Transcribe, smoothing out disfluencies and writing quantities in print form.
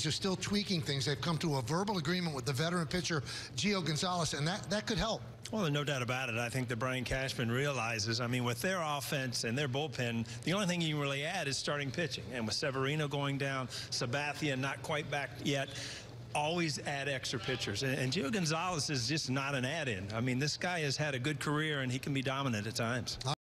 Yankees are still tweaking things. They've come to a verbal agreement with the veteran pitcher, Gio Gonzalez, and that could help. Well, there's no doubt about it. I think that Brian Cashman realizes, I mean, with their offense and their bullpen, the only thing you can really add is starting pitching. And with Severino going down, Sabathia not quite back yet, always add extra pitchers. And Gio Gonzalez is just not an add-in. I mean, this guy has had a good career, and he can be dominant at times.